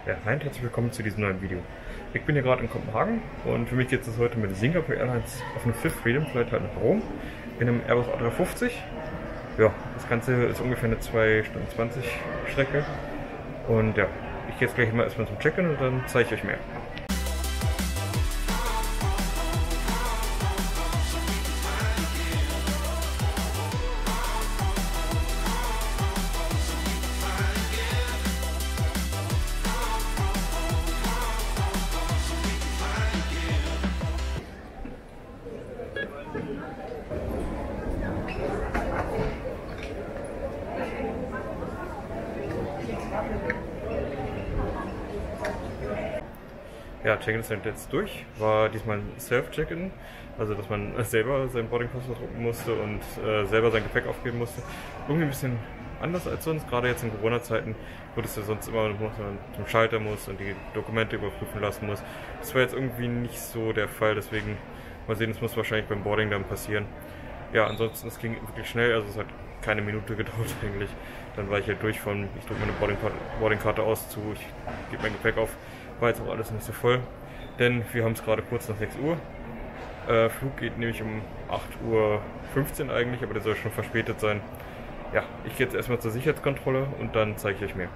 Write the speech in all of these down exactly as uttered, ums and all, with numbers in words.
Ja, hi und herzlich willkommen zu diesem neuen Video. Ich bin hier gerade in Kopenhagen und für mich geht es heute mit Singapore Airlines auf eine Fifth Freedom Flight halt nach Rom in einem Airbus A drei fünfzig. Ja, das Ganze ist ungefähr eine zwei Stunden zwanzig Strecke und ja, ich gehe jetzt gleich mal erstmal zum Check-in und dann zeige ich euch mehr. Ja, Check-in ist jetzt durch, war diesmal ein Self-Check-In, also dass man selber sein Boarding-Pass drucken musste und äh, selber sein Gepäck aufgeben musste. Irgendwie ein bisschen anders als sonst, gerade jetzt in Corona-Zeiten, wo das ja sonst immer noch zum Schalter muss und die Dokumente überprüfen lassen muss. Das war jetzt irgendwie nicht so der Fall, deswegen mal sehen, das muss wahrscheinlich beim Boarding dann passieren. Ja, ansonsten, es ging wirklich schnell, also es hat keine Minute gedauert eigentlich. Dann war ich halt durch von, ich drücke meine Boardingkarte aus zu, ich gebe mein Gepäck auf. War jetzt auch alles nicht so voll, denn wir haben es gerade kurz nach sechs Uhr. Äh, Flug geht nämlich um acht Uhr fünfzehn eigentlich, aber der soll schon verspätet sein. Ja, ich gehe jetzt erstmal zur Sicherheitskontrolle und dann zeige ich euch mehr.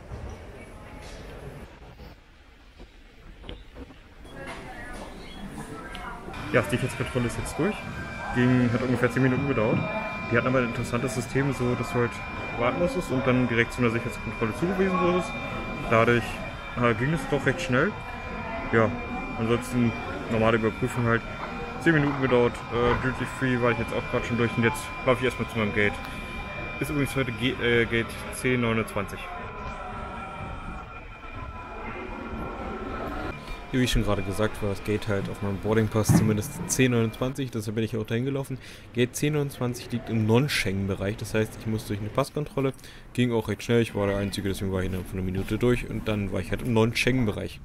Ja, die Sicherheitskontrolle ist jetzt durch. Ging, hat ungefähr zehn Minuten gedauert. Die hatten aber ein interessantes System, so dass du halt warten musstest und dann direkt zu einer Sicherheitskontrolle zugewiesen wurdest. Dadurch äh, ging es doch recht schnell. Ja, ansonsten normale Überprüfung halt. zehn Minuten gedauert. Äh, Duty Free war ich jetzt auch gerade schon durch und jetzt laufe ich erstmal zu meinem Gate. Ist übrigens heute G äh, Gate C neunundzwanzig. Wie ich schon gerade gesagt war, das Gate halt auf meinem Boardingpass zumindest C neunundzwanzig, deshalb bin ich auch dahin gelaufen. Gate C neunundzwanzig liegt im Non-Schengen-Bereich, das heißt, ich muss durch eine Passkontrolle, ging auch recht schnell, ich war der Einzige, deswegen war ich innerhalb von einer Minute durch und dann war ich halt im Non-Schengen-Bereich.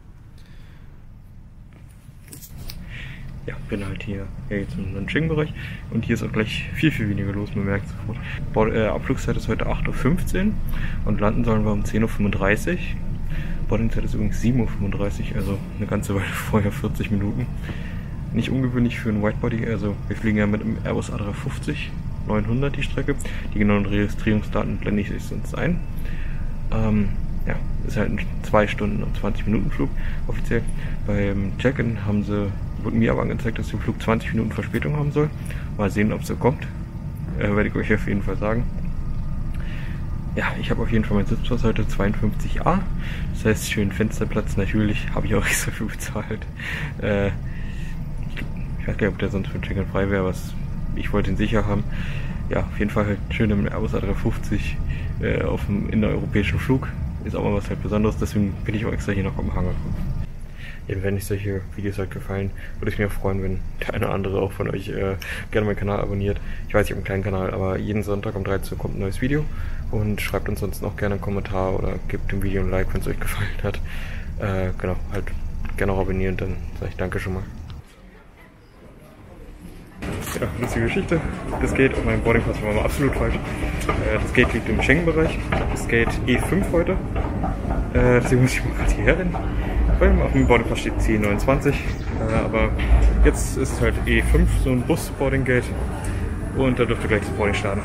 Ja, bin halt hier ja, jetzt im Non-Schengen-Bereich und hier ist auch gleich viel, viel weniger los, man merkt sofort. Board, äh, Abflugszeit ist heute acht Uhr fünfzehn und landen sollen wir um zehn Uhr fünfunddreißig. Boardingzeit ist übrigens sieben Uhr fünfunddreißig, also eine ganze Weile vorher, vierzig Minuten. Nicht ungewöhnlich für einen Widebody, also wir fliegen ja mit dem Airbus A drei fünfzig neunhundert die Strecke. Die genauen Registrierungsdaten blende ich euch sonst ein. Ähm, ja, ist halt ein zwei Stunden und zwanzig Minuten Flug offiziell. Beim Check-in haben sie, wurde mir aber angezeigt, dass der Flug zwanzig Minuten Verspätung haben soll. Mal sehen, ob es so kommt. Äh, werde ich euch auf jeden Fall sagen. Ja, ich habe auf jeden Fall meinen Sitzplatz heute zweiundfünfzig A. Das heißt, schön Fensterplatz. Natürlich habe ich auch extra viel bezahlt. Äh, ich, ich weiß gar nicht, ob der sonst für Check-in frei wäre, aber ich wollte ihn sicher haben. Ja, auf jeden Fall halt schön im Airbus A drei fünfzig äh, auf dem innereuropäischen Flug. Ist auch mal was halt Besonderes, deswegen bin ich auch extra hier nach Kopenhagen gekommen. Ja, wenn euch solche Videos halt gefallen, würde ich mich auch freuen, wenn der eine oder andere auch von euch äh, gerne meinen Kanal abonniert. Ich weiß, ich habe einen kleinen Kanal, aber jeden Sonntag um dreizehn Uhr kommt ein neues Video. Und schreibt uns sonst noch gerne einen Kommentar oder gebt dem Video ein Like, wenn es euch gefallen hat. Äh, genau, halt gerne auch abonnieren, dann sage ich danke schon mal. Ja, lustige Geschichte. Das Gate auf meinem Boardingpass war mal absolut falsch. Äh, das Gate liegt im Schengen-Bereich. Das Gate E fünf heute. Äh, deswegen muss ich mal gerade hierher rennen. Weil auf dem Boardingpass steht C neunundzwanzig. Äh, aber jetzt ist es halt E fünf, so ein Bus-Boarding-Gate. Und da dürfte gleich das Boarding starten.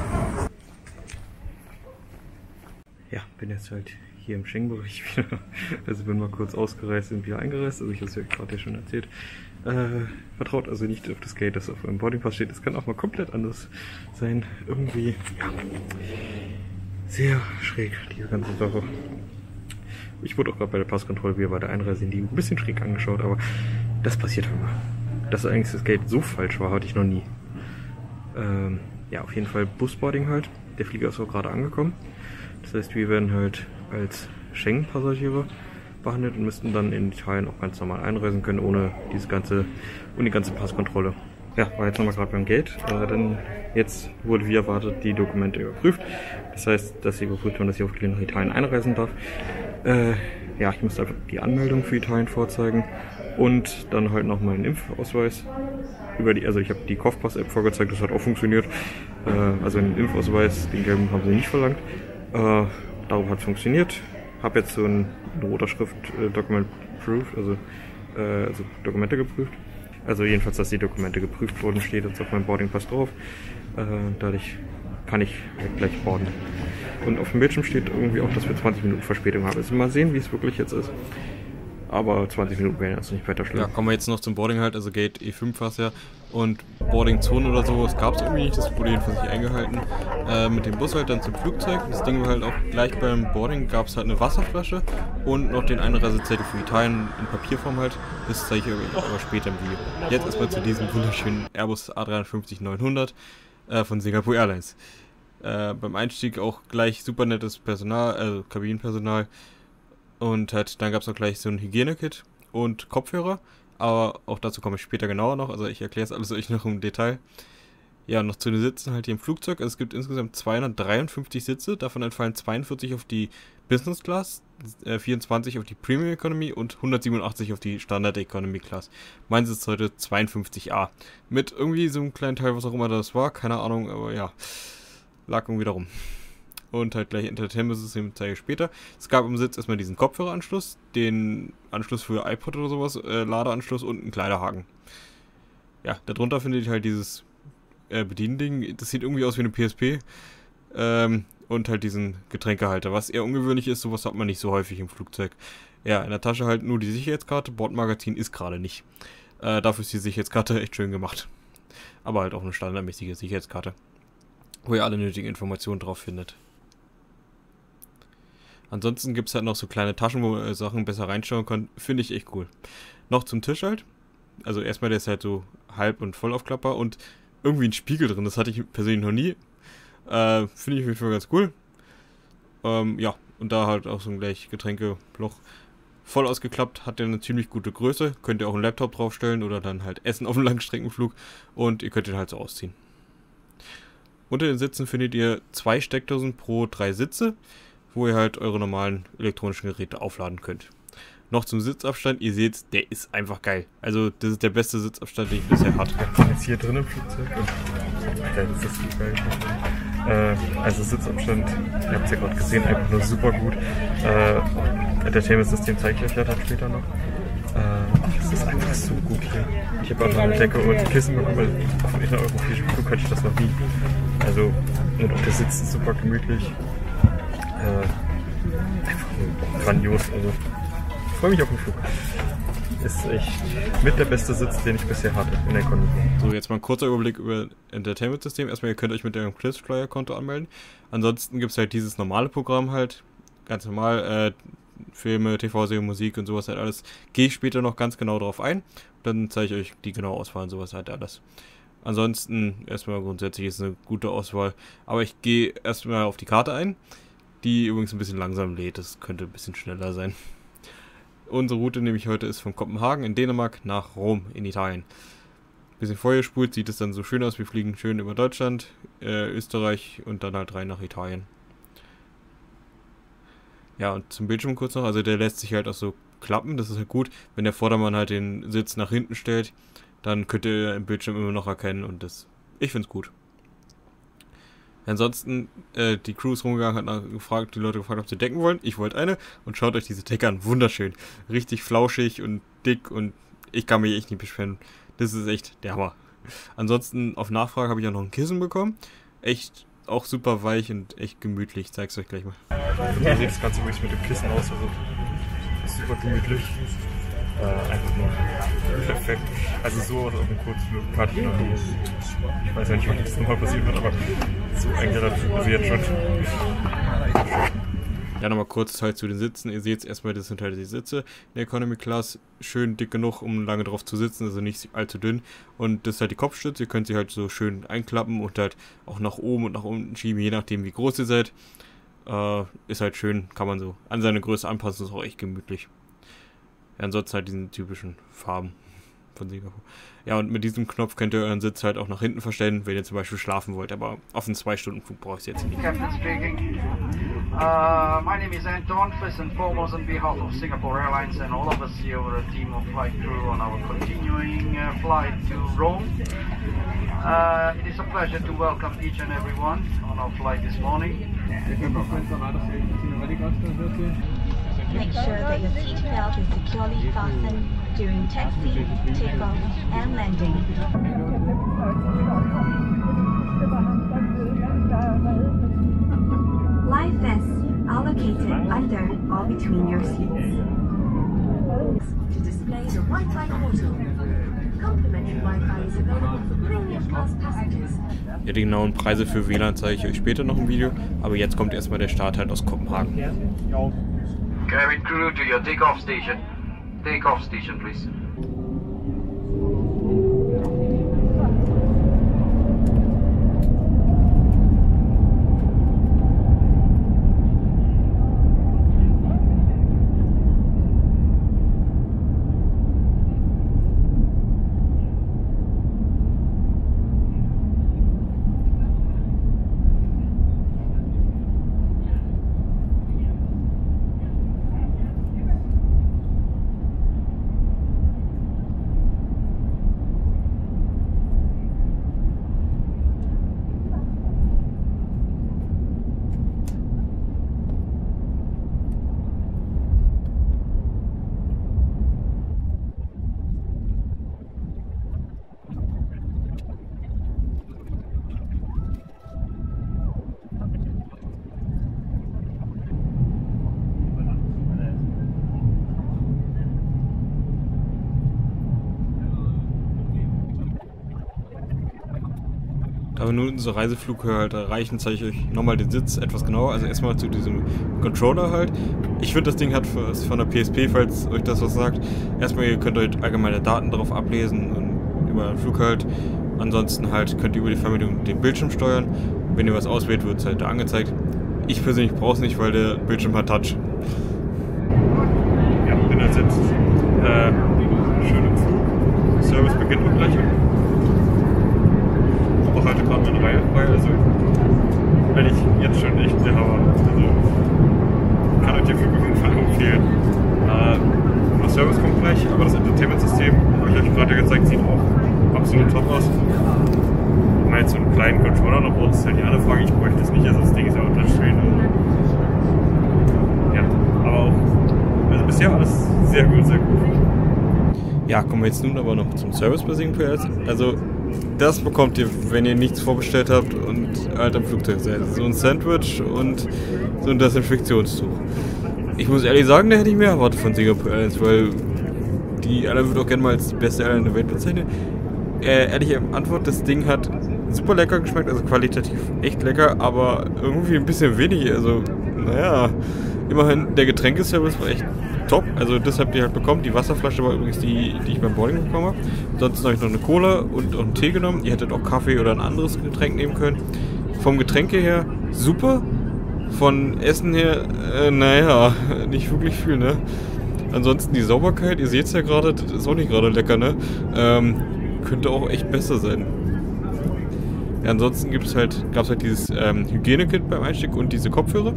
Ja, bin jetzt halt hier im Schengen-Bereich wieder. Also bin mal kurz ausgereist und wieder eingereist. Also ich habe es ja gerade schon erzählt. Äh, vertraut also nicht auf das Gate, das auf eurem Boardingpass steht. Das kann auch mal komplett anders sein. Irgendwie, ja, sehr schräg, diese ganze Sache. Ich wurde auch gerade bei der Passkontrolle wieder bei der Einreise in die ein bisschen schräg angeschaut, aber das passiert immer. Dass eigentlich das Gate so falsch war, hatte ich noch nie. Ähm, ja, auf jeden Fall Busboarding halt. Der Flieger ist auch gerade angekommen. Das heißt, wir werden halt als Schengen-Passagiere behandelt und müssten dann in Italien auch ganz normal einreisen können, ohne diese ganze, ohne die ganze Passkontrolle. Ja, war jetzt nochmal gerade beim Gate. Äh, dann jetzt wurde wie erwartet die Dokumente überprüft. Das heißt, dass sie überprüft haben, dass ich auf nach Italien einreisen darf. Äh, ja, ich musste einfach die Anmeldung für Italien vorzeigen und dann halt noch meinen Impfausweis. Über die, also ich habe die Kofpass-App vorgezeigt, das hat auch funktioniert. Äh, also den Impfausweis, den gelben haben sie nicht verlangt. Äh, Darum hat es funktioniert. habe jetzt so ein, eine roter Schrift äh, Document Approved, also, äh, also Dokumente geprüft. Also jedenfalls, dass die Dokumente geprüft wurden, steht jetzt auf meinem Boardingpass drauf. Äh, dadurch kann ich halt gleich boarden. Und auf dem Bildschirm steht irgendwie auch, dass wir zwanzig Minuten Verspätung haben. Also mal sehen, wie es wirklich jetzt ist. Aber zwanzig Minuten wären jetzt nicht weiter schlimm. Ja, kommen wir jetzt noch zum Boarding halt, also Gate E fünf war es ja. Und Boarding-Zonen oder so, das gab es irgendwie nicht, das wurde jedenfalls nicht eingehalten. Äh, mit dem Bus halt dann zum Flugzeug. Das Ding war halt auch gleich beim Boarding, gab es halt eine Wasserflasche und noch den Einreisezettel für Italien in Papierform halt. Das zeige ich euch aber später im Video. Jetzt erstmal zu diesem wunderschönen Airbus A drei fünf neunhundert äh, von Singapore Airlines. Äh, beim Einstieg auch gleich super nettes Personal, also Kabinenpersonal. Und halt, dann gab es noch gleich so ein Hygienekit und Kopfhörer. Aber auch dazu komme ich später genauer noch. Also ich erkläre es alles euch noch im Detail. Ja, noch zu den Sitzen halt hier im Flugzeug. Also es gibt insgesamt zweihundertdreiundfünfzig Sitze. Davon entfallen zweiundvierzig auf die Business Class, äh, vierundzwanzig auf die Premium Economy und hundertsiebenundachtzig auf die Standard Economy Class. Mein Sitz heute zweiundfünfzig A. Mit irgendwie so einem kleinen Teil, was auch immer das war. Keine Ahnung, aber ja. Lag irgendwie darum. Und halt gleich Entertainment-System zeige ich später. Es gab im Sitz erstmal diesen Kopfhöreranschluss, den Anschluss für iPod oder sowas, äh, Ladeanschluss und einen Kleiderhaken. Ja, darunter findet ihr halt dieses äh, Bediending. Das sieht irgendwie aus wie eine P S P. Ähm, und halt diesen Getränkehalter, was eher ungewöhnlich ist, sowas hat man nicht so häufig im Flugzeug. Ja, in der Tasche halt nur die Sicherheitskarte, Bordmagazin ist gerade nicht. Äh, dafür ist die Sicherheitskarte echt schön gemacht. Aber halt auch eine standardmäßige Sicherheitskarte, wo ihr alle nötigen Informationen drauf findet. Ansonsten gibt es halt noch so kleine Taschen, wo man Sachen besser reinschauen kann. Finde ich echt cool. Noch zum Tisch halt. Also erstmal, der ist halt so halb und voll aufklappbar und irgendwie ein Spiegel drin. Das hatte ich persönlich noch nie. Äh, Finde ich auf jeden Fall ganz cool. Ähm, ja, und da halt auch so ein gleich Getränkebloch. Voll ausgeklappt, hat der eine ziemlich gute Größe. Könnt ihr auch einen Laptop draufstellen oder dann halt essen auf einem Langstreckenflug. Und ihr könnt den halt so ausziehen. Unter den Sitzen findet ihr zwei Steckdosen pro drei Sitze, wo ihr halt eure normalen elektronischen Geräte aufladen könnt. Noch zum Sitzabstand, ihr seht, der ist einfach geil. Also das ist der beste Sitzabstand, den ich bisher hatte. Ich bin jetzt hier drin im Flugzeug und Alter, das ist so geil. Äh, also Sitzabstand, ihr habt es ja gerade gesehen, einfach nur super gut. Äh, Entertainment-System zeige ich euch ja dann später noch. Äh, das ist einfach so gut hier. Ich habe auch noch eine Decke und ein Kissen bekommen, weil auf einem innereuropäischen Flug hatte ich das noch nie. Also, und auch der Sitz ist super gemütlich. Äh, einfach grandios, also ich freue mich auf den Flug. Ist echt mit der beste Sitz, den ich bisher hatte in der Economy. So, jetzt mal ein kurzer Überblick über Entertainment-System. Erstmal, ihr könnt euch mit eurem KrisFlyer-Konto anmelden. Ansonsten gibt es halt dieses normale Programm halt, ganz normal, äh, Filme, T V-Serien, Musik und sowas halt alles. Gehe ich später noch ganz genau drauf ein. Dann zeige ich euch die genaue Auswahl und sowas halt alles. Ansonsten, erstmal grundsätzlich ist es eine gute Auswahl. Aber ich gehe erstmal auf die Karte ein, die übrigens ein bisschen langsam lädt. Das könnte ein bisschen schneller sein. Unsere Route nämlich heute ist von Kopenhagen in Dänemark nach Rom in Italien. Ein bisschen vorgespult, sieht es dann so schön aus. Wir fliegen schön über Deutschland, äh, Österreich und dann halt rein nach Italien. Ja, und zum Bildschirm kurz noch, also der lässt sich halt auch so klappen. Das ist halt gut, wenn der Vordermann halt den Sitz nach hinten stellt, dann könnt ihr im Bildschirm immer noch erkennen und das, ich finde es gut. Ansonsten, äh, die Crew ist rumgegangen, hat nach gefragt, die Leute gefragt, ob sie Decken wollen. Ich wollte eine und schaut euch diese Decke an. Wunderschön. Richtig flauschig und dick und ich kann mich echt nicht beschweren. Das ist echt der Hammer. Ansonsten, auf Nachfrage habe ich auch noch ein Kissen bekommen. Echt auch super weich und echt gemütlich. Ich zeig's euch gleich mal. Hier sieht das Ganze wirklich mit dem Kissen aus. Also super gemütlich. Äh, einfach nur perfekt. Also sowas auf einem Kurzflug hatte ich noch nie. Ich weiß ja nicht, wann das nochmal passieren wird, aber so ein Gerät passiert schon. Ja, nochmal kurz halt zu den Sitzen. Ihr seht erstmal, das sind halt die Sitze in der Economy Class. Schön dick genug, um lange drauf zu sitzen, also nicht allzu dünn. Und das ist halt die Kopfstütze. Ihr könnt sie halt so schön einklappen und halt auch nach oben und nach unten schieben, je nachdem wie groß ihr seid. Äh, ist halt schön, kann man so an seine Größe anpassen, ist auch echt gemütlich. Ja, ansonsten halt diesen typischen Farben von Singapur. Ja, und mit diesem Knopf könnt ihr euren Sitz halt auch nach hinten verstellen, wenn ihr zum Beispiel schlafen wollt. Aber auf einen zwei Stunden Flug brauche ich es jetzt nicht. Captain speaking. Uh, my name is Anton. First and foremost, on behalf of Singapore Airlines and all of us here, we're a team of flight crew on our continuing uh, flight to Rome. Uh, it is a pleasure to welcome each and every one on our flight this morning. Make sure that your seatbelt is securely fastened during taxi, takeoff, and landing. Life vests are located under or between your seats. To display the Wi-Fi portal. Complimentary Wi-Fi is available for premium class passengers. Ja, die genauen Preise für W L A N zeige ich euch später noch im Video, aber jetzt kommt erstmal der Start halt aus Kopenhagen. Cabin crew to your takeoff station. Takeoff station, please. Da wir nun unsere Reiseflughöhe halt erreichen, zeige ich euch nochmal den Sitz etwas genauer. Also erstmal zu diesem Controller halt. Ich finde, das Ding hat ist von der P S P, falls euch das was sagt. Erstmal, ihr könnt euch allgemeine Daten drauf ablesen und über den Flug halt. Ansonsten halt könnt ihr über die Fernbedienung den Bildschirm steuern. Wenn ihr was auswählt, wird es halt da angezeigt. Ich persönlich brauche es nicht, weil der Bildschirm hat Touch. Ja, bin jetzt jetzt äh, schön im Flug. Service beginnt auch gleich. Aber heute gerade meine Reihe frei, also wenn ich jetzt schon echt der Hammer. Also kann euch hierfür auf jeden Fall empfehlen. Äh, der Service kommt gleich, aber das Entertainment-System, habe ich euch gerade gezeigt, sieht auch absolut top aus. Wenn man jetzt so einen kleinen Controller noch braucht, ist halt die andere Frage, ich bräuchte das nicht, also das Ding ist ja auch Touchscreen. Also, ja, aber auch, also bisher alles sehr gut, sehr gut. Ja, kommen wir jetzt nun aber noch zum Service-Basing P S. Also, das bekommt ihr, wenn ihr nichts vorbestellt habt und halt am Flugzeug seid. So ein Sandwich und so ein Desinfektionstuch. Ich muss ehrlich sagen, da hätte ich mehr erwartet von Singapore Airlines, weil die Airline wird auch gerne mal als die beste Airline der Welt bezeichnet. Äh, ehrliche Antwort, das Ding hat super lecker geschmeckt, also qualitativ echt lecker, aber irgendwie ein bisschen wenig, also naja, immerhin der Getränkeservice war echt top, also das habt ihr halt bekommen. Die Wasserflasche war übrigens die, die ich beim Boarding bekommen habe. Ansonsten habe ich noch eine Cola und auch einen Tee genommen. Ihr hättet auch Kaffee oder ein anderes Getränk nehmen können. Vom Getränke her super, von Essen her, äh, naja, nicht wirklich viel, ne? Ansonsten die Sauberkeit, ihr seht es ja gerade, das ist auch nicht gerade lecker, ne? Ähm, könnte auch echt besser sein. Ja, ansonsten gibt's halt, gab es halt dieses ähm, Hygienekit beim Einstieg und diese Kopfhörer.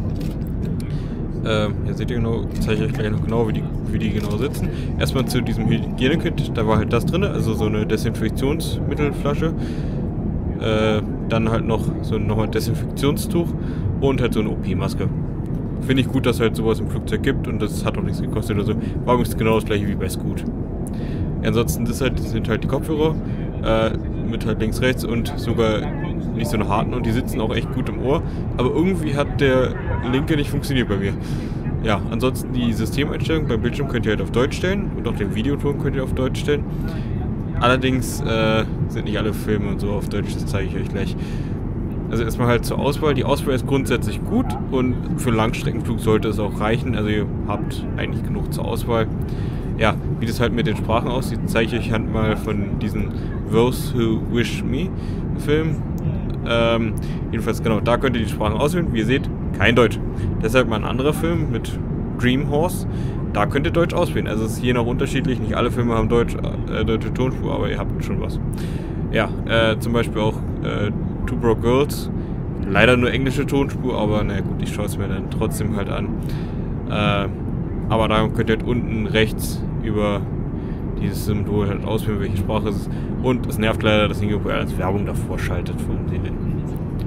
Ähm, ja, seht ihr genau, ich zeige euch gleich noch genau, wie die, wie die genau sitzen. Erstmal zu diesem Hygienekit, da war halt das drin, also so eine Desinfektionsmittelflasche. Äh, dann halt noch so ein nochmal Desinfektionstuch und halt so eine O P-Maske. Finde ich gut, dass es halt sowas im Flugzeug gibt und das hat auch nichts gekostet oder so. War übrigens genau das gleiche wie bei Scoot. Ja, ansonsten das halt, das sind halt die Kopfhörer äh, mit halt links, rechts und sogar nicht so eine harten und die sitzen auch echt gut im Ohr. Aber irgendwie hat der linke nicht funktioniert bei mir. Ja, ansonsten die Systemeinstellung beim Bildschirm könnt ihr halt auf Deutsch stellen und auch den Videoton könnt ihr auf Deutsch stellen. Allerdings äh, sind nicht alle Filme und so auf Deutsch, das zeige ich euch gleich. Also erstmal halt zur Auswahl. Die Auswahl ist grundsätzlich gut und für Langstreckenflug sollte es auch reichen. Also ihr habt eigentlich genug zur Auswahl. Ja, wie das halt mit den Sprachen aussieht, zeige ich euch halt mal von diesem Those Who Wish Me Film. Ähm, jedenfalls genau, da könnt ihr die Sprachen auswählen. Wie ihr seht, kein Deutsch. Deshalb mal ein anderer Film mit Dream Horse. Da könnt ihr Deutsch auswählen. Also es ist je nach unterschiedlich. Nicht alle Filme haben Deutsch, äh, deutsche Tonspur, aber ihr habt schon was. Ja, äh, zum Beispiel auch äh, Two Broke Girls. Leider nur englische Tonspur, aber na gut, ich schaue es mir dann trotzdem halt an. Äh, aber da könnt ihr halt unten rechts über dieses Symbol halt auswählen, welche Sprache es ist. Und es nervt leider, dass Singapore Airlines Werbung davor schaltet von denen.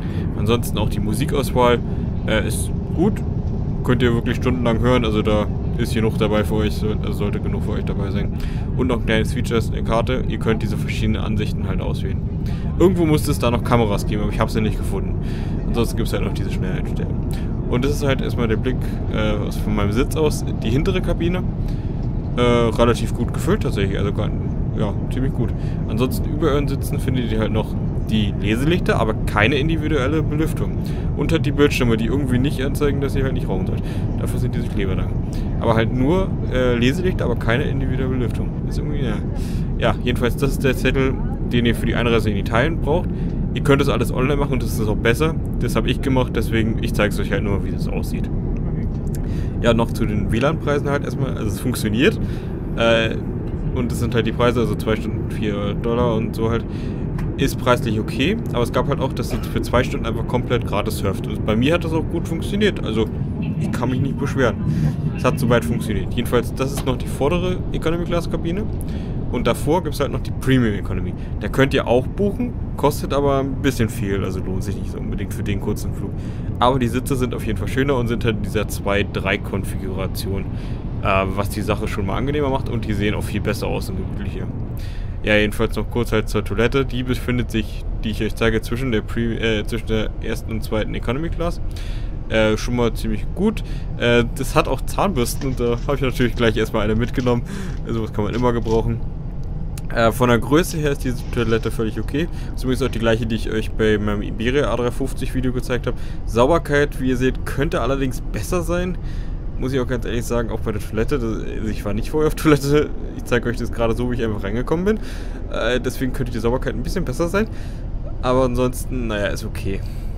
Ansonsten auch die Musikauswahl äh, ist gut. Könnt ihr wirklich stundenlang hören, also da ist genug dabei für euch, also sollte genug für euch dabei sein. Und noch ein kleines Feature ist eine Karte, ihr könnt diese verschiedenen Ansichten halt auswählen. Irgendwo muss es da noch Kameras geben, aber ich habe sie nicht gefunden. Ansonsten gibt es halt noch diese Schnelleinstellung. Und das ist halt erstmal der Blick äh, von meinem Sitz aus, die hintere Kabine. Äh, relativ gut gefüllt tatsächlich, also gar, ja, ziemlich gut. Ansonsten über euren Sitzen findet ihr halt noch die Leselichter, aber keine individuelle Belüftung. Und halt die Bildschirme, die irgendwie nicht anzeigen, dass ihr halt nicht rauchen sollt. Dafür sind diese Kleber da. Aber halt nur äh, Leselichter, aber keine individuelle Belüftung. Ist irgendwie, ja. Ja, jedenfalls, das ist der Zettel, den ihr für die Einreise in Italien braucht. Ihr könnt das alles online machen und das ist auch besser. Das habe ich gemacht, deswegen, ich zeige es euch halt nur, wie das aussieht. Ja, noch zu den W L A N-Preisen halt erstmal. Also es funktioniert. Äh, und das sind halt die Preise, also zwei Stunden vier Dollar und so halt. Ist preislich okay, aber es gab halt auch, dass ihr für zwei Stunden einfach komplett gratis surft. Und bei mir hat das auch gut funktioniert. Also ich kann mich nicht beschweren. Es hat soweit funktioniert. Jedenfalls, das ist noch die vordere Economy Class Kabine. Und davor gibt es halt noch die Premium Economy. Da könnt ihr auch buchen, kostet aber ein bisschen viel, also lohnt sich nicht so unbedingt für den kurzen Flug. Aber die Sitze sind auf jeden Fall schöner und sind halt in dieser zwei drei Konfiguration, äh, was die Sache schon mal angenehmer macht und die sehen auch viel besser aus und gemütlicher. Ja, jedenfalls noch kurz halt zur Toilette. Die befindet sich, die ich euch zeige, zwischen der, Pre äh, zwischen der ersten und zweiten Economy Class. Äh, schon mal ziemlich gut. Äh, das hat auch Zahnbürsten und da habe ich natürlich gleich erstmal eine mitgenommen. Also was kann man immer gebrauchen. Äh, von der Größe her ist diese Toilette völlig okay. Das ist übrigens auch die gleiche, die ich euch bei meinem Iberia A drei fünfzig Video gezeigt habe. Sauberkeit, wie ihr seht, könnte allerdings besser sein. Muss ich auch ganz ehrlich sagen, auch bei der Toilette. Das, also ich war nicht vorher auf Toilette. Ich zeige euch das gerade so, wie ich einfach reingekommen bin. Äh, deswegen könnte die Sauberkeit ein bisschen besser sein. Aber ansonsten, naja, ist okay.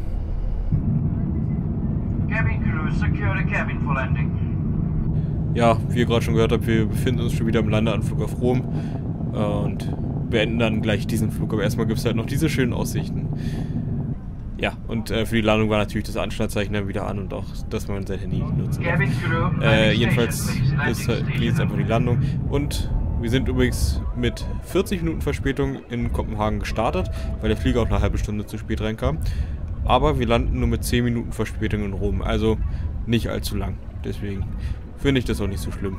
Cabin crew, secure the cabin for landing. Ja, wie ihr gerade schon gehört habt, wir befinden uns schon wieder im Landeanflug auf Rom. Und beenden dann gleich diesen Flug. Aber erstmal gibt es halt noch diese schönen Aussichten. Ja, und äh, für die Landung war natürlich das Anschnallzeichen dann wieder an und auch, dass man sein Handy nutzen darf. Äh, jedenfalls ist halt, jetzt einfach die Landung. Und wir sind übrigens mit vierzig Minuten Verspätung in Kopenhagen gestartet, weil der Flieger auch eine halbe Stunde zu spät reinkam. Aber wir landen nur mit zehn Minuten Verspätung in Rom, also nicht allzu lang. Deswegen finde ich das auch nicht so schlimm.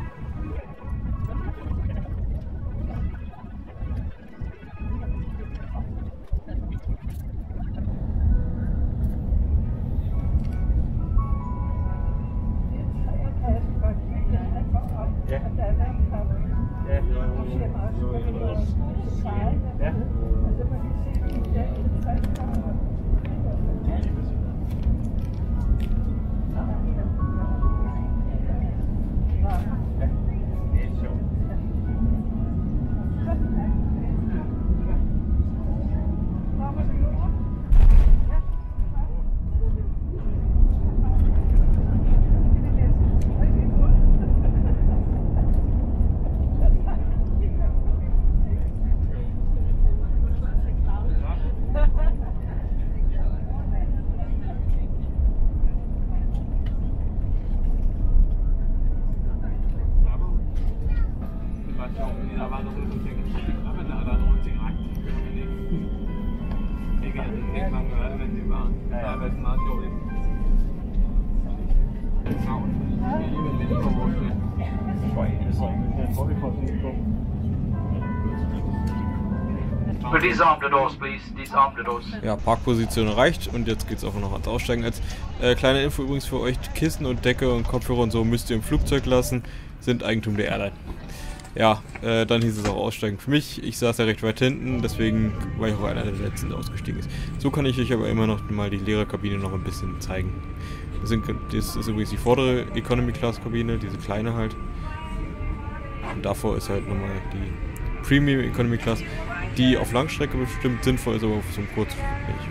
Disarm the doors, please. Disarm the doors. Ja, Parkposition erreicht und jetzt geht es auch noch ans Aussteigen. Als äh, kleine Info übrigens für euch, Kissen und Decke und Kopfhörer und so müsst ihr im Flugzeug lassen, sind Eigentum der Airline. Ja, äh, dann hieß es auch aussteigen für mich. Ich saß ja recht weit hinten, deswegen war ich auch einer der letzten, der ausgestiegen ist. So kann ich euch aber immer noch mal die Lehrerkabine noch ein bisschen zeigen. Das, sind, das ist übrigens die vordere Economy Class Kabine, diese kleine halt. Und davor ist halt nochmal die Premium Economy Class, die auf Langstrecke bestimmt sinnvoll ist, aber auf so einem Kurzflug nicht.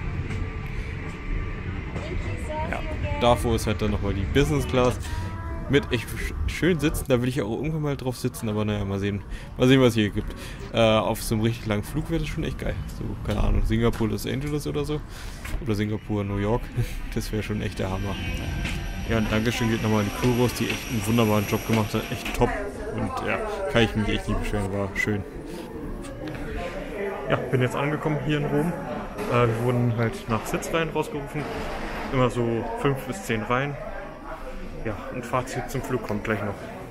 Ja, davor ist halt dann nochmal die Business Class mit echt schön sitzen. Da will ich ja auch irgendwann mal drauf sitzen, aber naja, mal sehen, mal sehen, was es hier gibt. Äh, auf so einem richtig langen Flug wäre das schon echt geil. So, keine Ahnung, Singapur, Los Angeles oder so. Oder Singapur, New York. Das wäre schon echt der Hammer. Ja, und Dankeschön geht nochmal an die Crew raus, die echt einen wunderbaren Job gemacht hat. Echt top. Und ja, kann ich mich echt nicht beschweren, war schön. Ja, bin jetzt angekommen hier in Rom. Äh, wir wurden halt nach Sitzreihen rausgerufen. Immer so fünf bis zehn Reihen. Ja, ein Fazit zum Flug kommt gleich noch.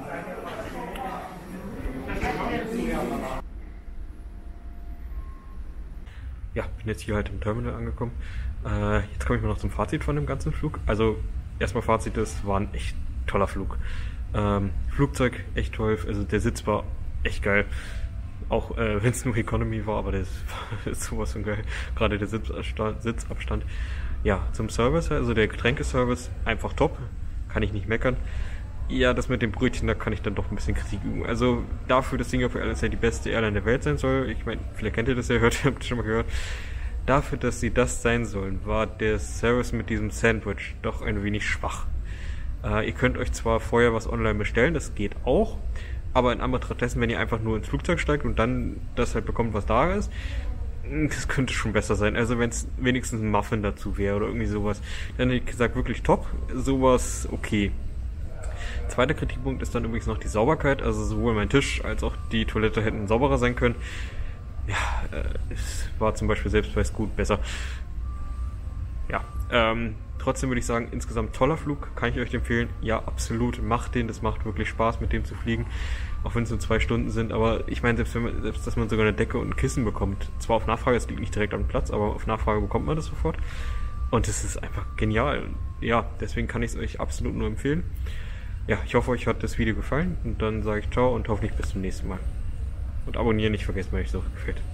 Ja, bin jetzt hier halt im Terminal angekommen. Äh, jetzt komme ich mal noch zum Fazit von dem ganzen Flug. Also erstmal Fazit, das war ein echt toller Flug. Ähm, Flugzeug echt toll, also der Sitz war echt geil. Auch äh, wenn es nur Economy war, aber das ist sowas von geil. Gerade der Sitzabstand, Sitzabstand. Ja, zum Service, also der Getränkeservice, einfach top. Kann ich nicht meckern. Ja, das mit dem Brötchen, da kann ich dann doch ein bisschen Kritik üben. Also dafür, dass Singapore Airlines ja die beste Airline der Welt sein soll, ich meine, vielleicht kennt ihr das ja, hört, habt ihr schon mal gehört. Dafür, dass sie das sein sollen, war der Service mit diesem Sandwich doch ein wenig schwach. Äh, ihr könnt euch zwar vorher was online bestellen, das geht auch, aber in Anbetracht dessen, wenn ihr einfach nur ins Flugzeug steigt und dann das halt bekommt, was da ist, das könnte schon besser sein. Also wenn es wenigstens ein Muffin dazu wäre oder irgendwie sowas, dann hätte ich gesagt, wirklich top, sowas okay. Zweiter Kritikpunkt ist dann übrigens noch die Sauberkeit, also sowohl mein Tisch als auch die Toilette hätten sauberer sein können. Ja, äh, es war zum Beispiel selbst bei Scoot besser. Ja, ähm, trotzdem würde ich sagen, insgesamt toller Flug, kann ich euch empfehlen. Ja, absolut, macht den, das macht wirklich Spaß, mit dem zu fliegen. Auch wenn es nur zwei Stunden sind, aber ich meine, selbst, wenn man, selbst dass man sogar eine Decke und ein Kissen bekommt, zwar auf Nachfrage, es liegt nicht direkt am Platz, aber auf Nachfrage bekommt man das sofort. Und es ist einfach genial. Ja, deswegen kann ich es euch absolut nur empfehlen. Ja, ich hoffe, euch hat das Video gefallen und dann sage ich ciao und hoffentlich bis zum nächsten Mal. Und abonnieren nicht vergessen, wenn euch so gefällt.